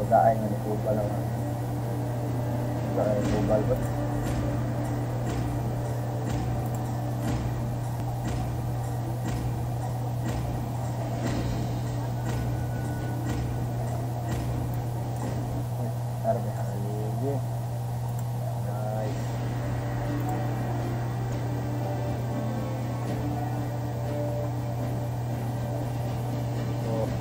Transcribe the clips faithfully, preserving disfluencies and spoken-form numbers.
Pagkain nga ni Kubal naman. Pagkain ni Kubal ba? Arbe haligi. Nice. Oh.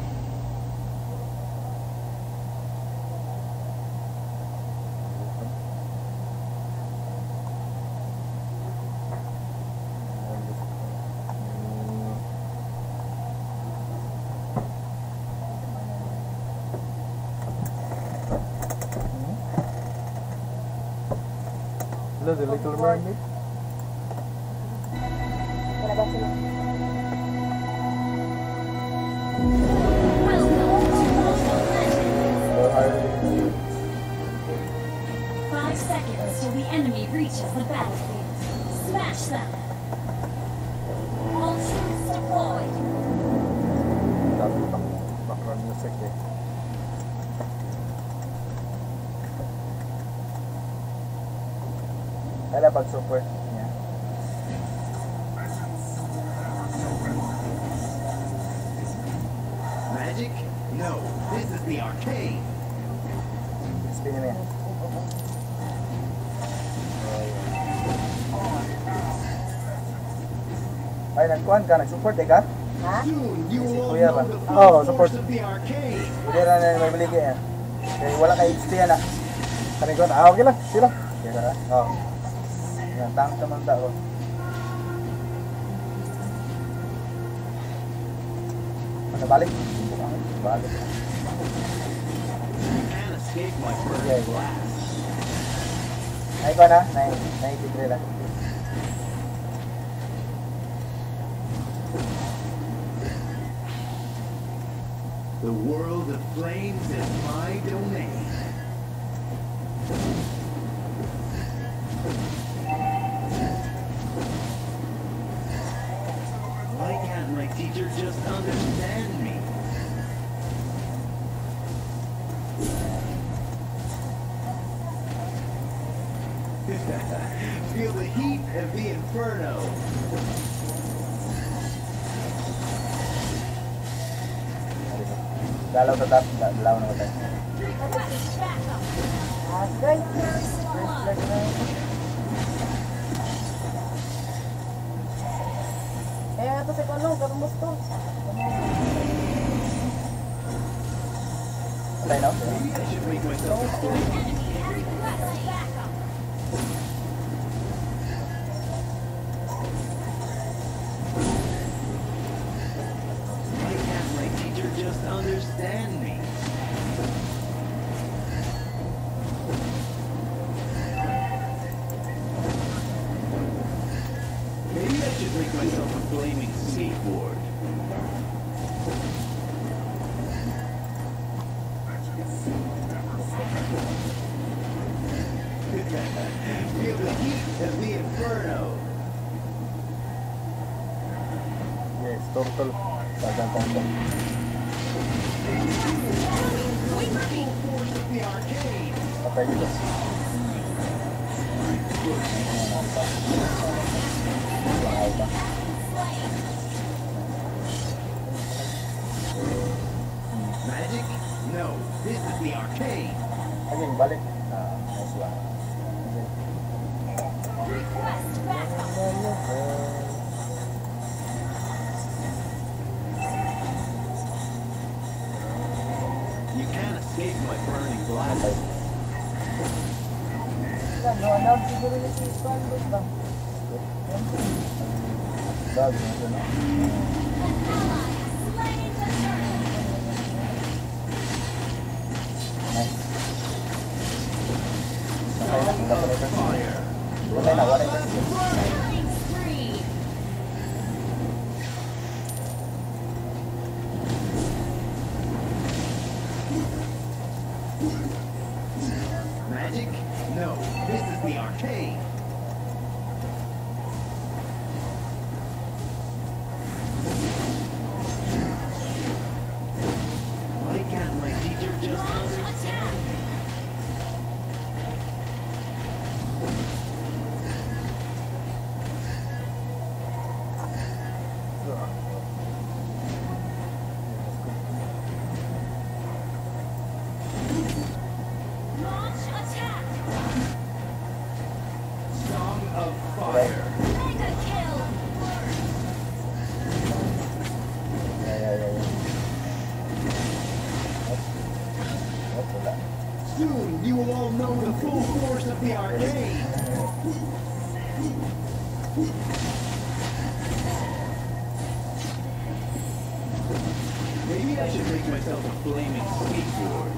Hello, the Little Mermaid. Wala ba sila? Or Harley. Five seconds till the enemy reaches the battlefield. Smash them! All troops deployed! Dami back, background music eh. Kaya pag super niya. Magic? No, this is the arcade. Spin niya. Ay, nagkuhan ka, nag-support eh ka? Ha? Soon you Si will Kuya know ba? the Oo, full support. force of the arcade. Hindi na na may maligi yan. Kaya wala kay H P yan ah. Kami ko, ah okay lang, okay lang. Okay ka na? Oo. Yan, tank naman tao. Ano, balik? Balik. You can't escape my burning Yeah, yeah. blast. Ay ko na, nai-degree lang. The world of flames is my domain. Why can't my teacher just understand me? Feel the heat of the inferno. Dalaw na tap, dalaw na tayo. Ah, guys. First blood. Eh, ito si Kolong, karumos to. Patay na? Maybe I should make myself a flame. Why can't my teacher just understand me? Maybe I should make myself a flaming skateboard. Feel the heat of the inferno. Yes, turtle. Dagang kongkong. Force of the arcade. Patay dito. Bakal pa. Magic? No, this is the arcade. Again, balik. Ah, nice one. Request backup. You can't escape my burning Patay. blast. Ano, ano, siguro na si Kolong ba? Dog, nandun na. Slain the dragon. Nice. Patay na, patay na. Fire. Patay na, wala na. Killing spree. Magic? No, this is the arcade. Why can't my teacher just understand? Wala. Soon you will all know the full force of the arcane. Maybe I should make myself a flaming skateboard.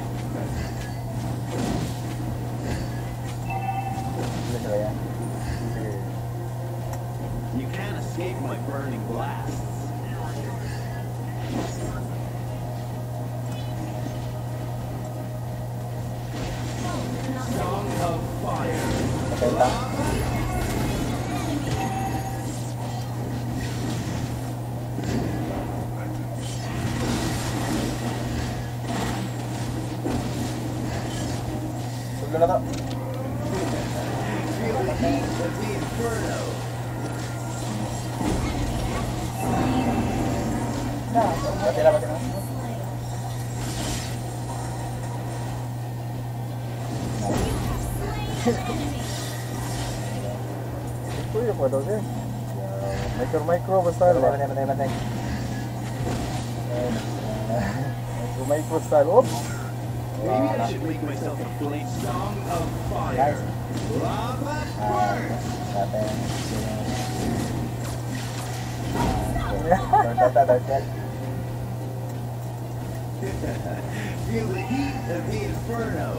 Hindi sila yan. Sige. You can't escape my burning blasts. Song of fire. Okay lang. Sulo na to. Feel the heat of the inferno. Na, Pati na, pati na. Ito yung mga daw siya. Micro micro basta. Patay, patay, patay, patay. Micro micro style. Oops! Maybe I should make myself a flame song of fire. Nice. Lava Ah, burst. patay. Tata, tata. Feel the heat of the inferno.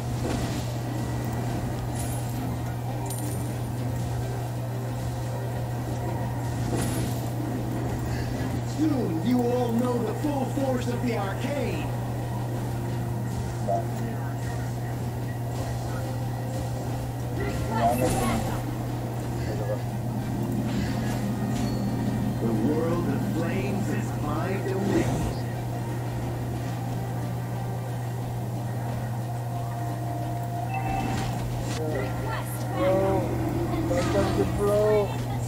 Soon you will all know the full force of the arcane. Ba? Ano yun? Ito ba? The world of flames is my domain. Bro, welcome to bro.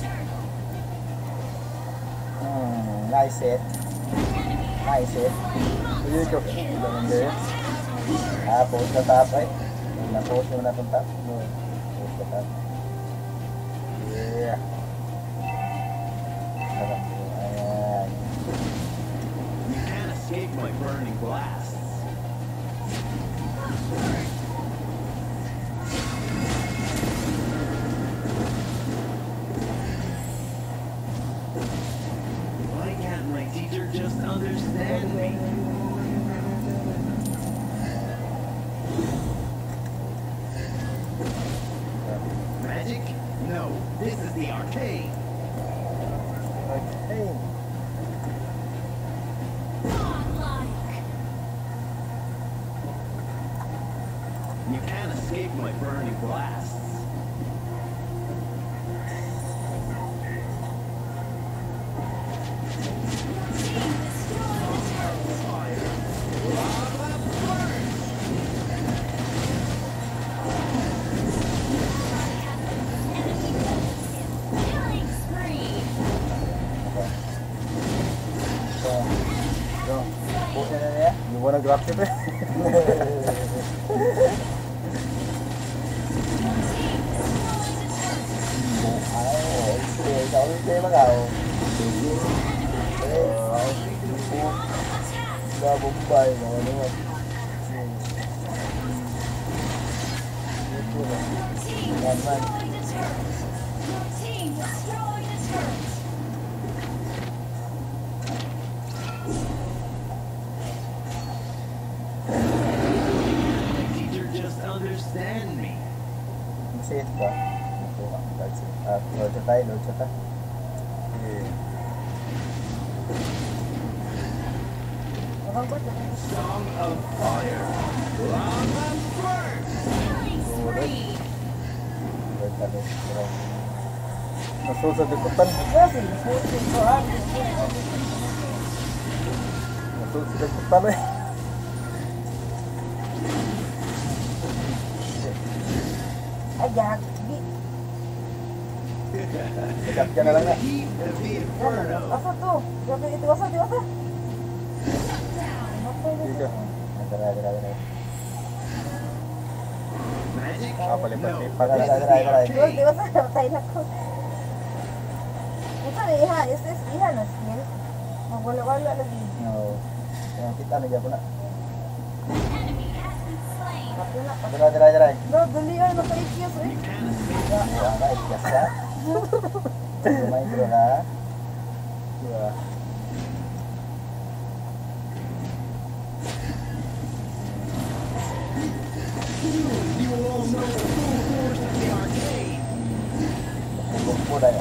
Hmm, nice hit. Nice hit. Hindi ko. Hindi. Ah, post na top eh. Na-post mo na itong top. No. Post na top. Yeah. Sarap. Ayan. You can't escape my burning blasts. Why can't my teacher just understand me? Magic? No, this is the arcade. Okay. Godlike. You can't escape my burning blasts. Team destroy the turret. Fire. Lava burst. Killing spree. So, so, post na niya. You wanna grab it eh? Ay, sige. Ikaw ulit kayo mag-aw. Eh, ay, yung sa Bombay, no? Ano nga? Ito na. Team Yan man. destroy the turret. Your team destroy the turret. My teacher just understand me. Safe ka. Ito ka. That's it. Ah, load siya tayo, load siya tayo. Okay. nakabot na. Song of fire. Lava burst. Killing spree. Load tayo. Pero, nasul sa dikutan. Grabe, susi ko ah. Nasul sa dikutan eh. Ay, gagi. Sikat ka na lang na. Heat of the inferno. Asa to? Grabe, ito asa, ito asa. Napay na Dito. to. Tara, tara, tara. Magic? Ah, palipat. No, Pag- this is tara, the tara, tara. Ito, ito arcade. asa, napay na ko. Ito na iha, is this iha na skill? Magwala-wala lagi. No. Yang kita na dyan po na. Enemy has been Pati na. pati- Dira, dira, dira. Bro, dali ay maka-ikyas eh. Dira ka, ikas ka. Kumain bro ha. Dira. You will all know the full force of the arcade. Huwag po tayo.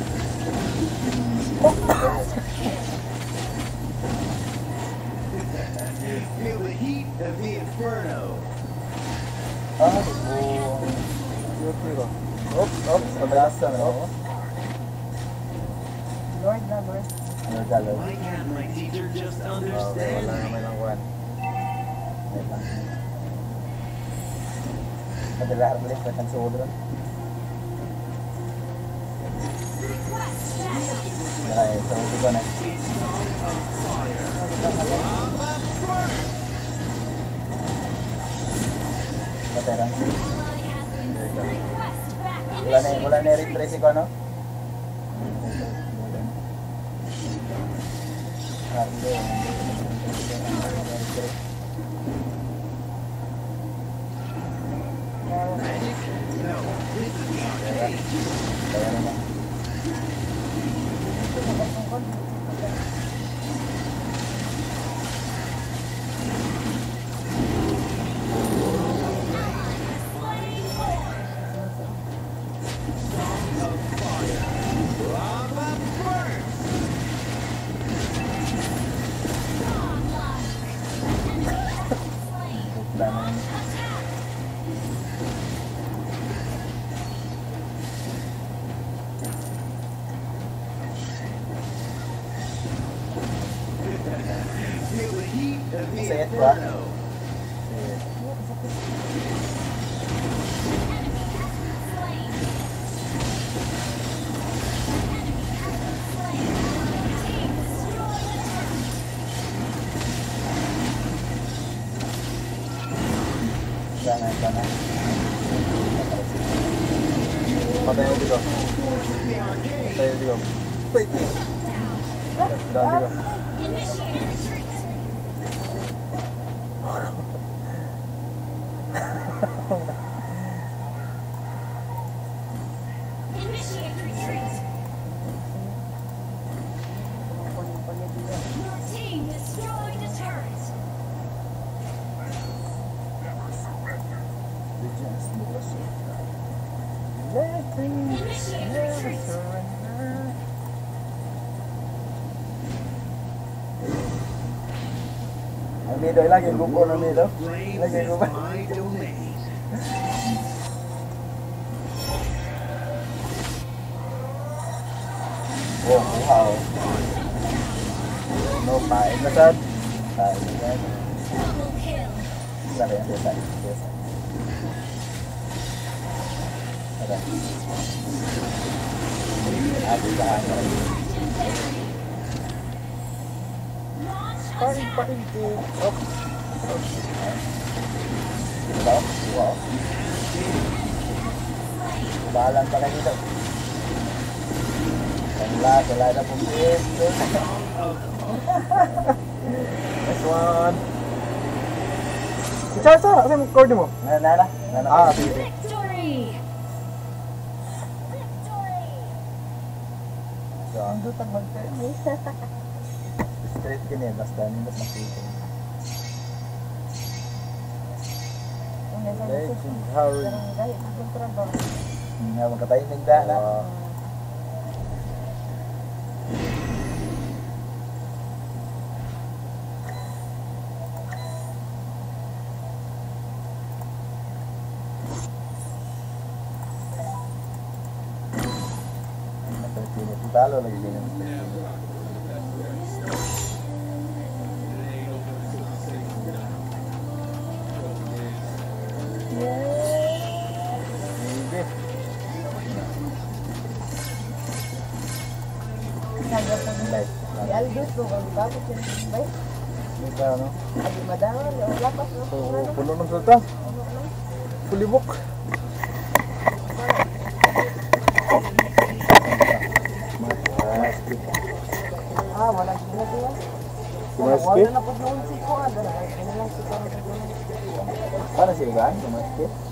Feel the heat of the inferno. Ah, oh. Beauty ko. Oops, oops. Madalas na, no? Lord na, Lord. Ano galaw? Why can't my teacher just Oh, understand wala me? naman ang kuhan. Wait lang. Madala harlis, wait lang suod ron. Ay, suod ko na. Pateran. Wala na, wala na i-retrace ko, ano? Harlo. Magic? No, this is the arcade. Kaya naman. Lava burn! Wala na yun. Feel the heat of the Say it, bro. inferno. Sana, sana. Patay mo dito. The arcade. Patay mo dito. Wait. Down dito. Initiate retreat. Initiate retreat. Your team destroyed a turret. Legends, never surrender. Legends, Initiate never retreat. surrender. Ang mido, ilagay The ko po world ng mido. of flames Ilagay is ko ba? my domain. Oh, wow. No, pain na sad. Pain na sad. Double kill. Sabi yan, desa. Desa. Tara. Ate sa hangin. Launch Pain, attack. pain, pain. Oh. Diba? Wow. Bahalan pa kayo dito. Wala, wala na pong game. Next one. Si Charles, ano yung cord mo? Nana, nana. Nana. Ah, sige. Victory. Victory. So, Ang dutang mag-turn. straight ka niya. Basta, hindi mas makita. Legend Harry. Barangay, ang trabaho. Nga, magkatayin ng daan. ah. Talo lagi din. Hindi. Sabi ako nila. Light. Si Aldous, kung ang bakit yun, bay? Hindi ka, ano? Adi madawan, yung lapas, no? So, Ano? puno ng salta. Ano, ano? Kulibok. Ah, walang ginagawa. Kumaskip? Wala na po yung siko. Ano lang siko. Para si Ivan, kumaskip.